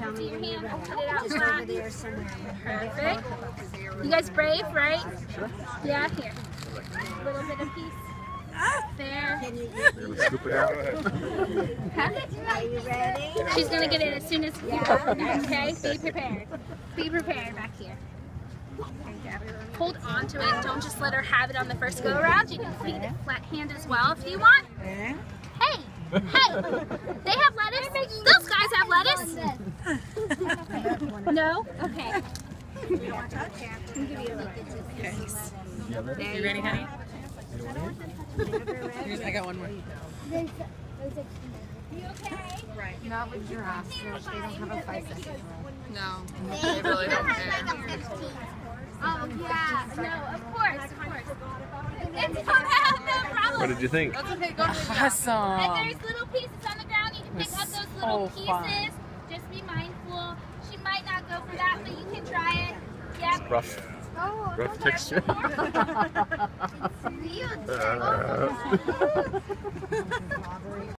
tell me when you're ready. Put it out Just flat. over there somewhere. Perfect. You guys brave, right? Sure. Yeah, here. A little bit of peace. There. Can you Scoop it out. Are you ready? She's going to get it as soon as you can. Okay? Be prepared. Be prepared back here. Hold on to it. Don't just let her have it on the first go around. You can feed it flat hand as well if you want. Hey! Hey! They have lettuce? Those guys have lettuce? No? Okay. You ready, honey? Here's, I got one more. You okay? Right. Not with giraffes. They don't have a 5-second rule. No, they really don't care. Oh, yeah. No, of course. It's no problem. What did you think? That's okay, go to the And Awesome. there's little pieces on the ground. You can pick up those little pieces. Just be mindful. She might not go for that, but you can try it. Yep. Rough. Oh, Rough texture. It's real.